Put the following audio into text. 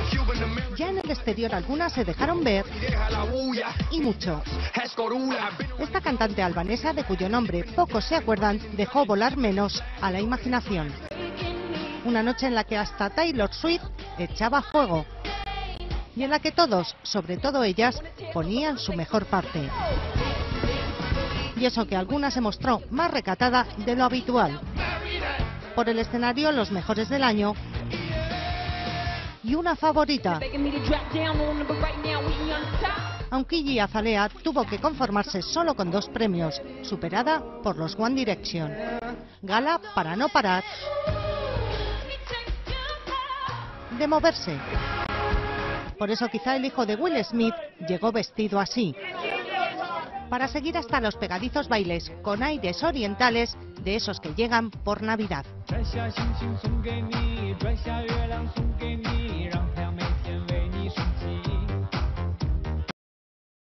Ya en el exterior algunas se dejaron ver y mucho. Esta cantante albanesa, de cuyo nombre pocos se acuerdan, dejó volar menos a la imaginación. Una noche en la que hasta Taylor Swift echaba fuego y en la que todos, sobre todo ellas, ponían su mejor parte. Y eso que alguna se mostró más recatada de lo habitual. Por el escenario, los mejores del año y una favorita. Aunque Iggy Azalea tuvo que conformarse solo con 2 premios, superada por los One Direction. Gala para no parar de moverse. Por eso quizá el hijo de Will Smith llegó vestido así, para seguir hasta los pegadizos bailes con aires orientales de esos que llegan por Navidad.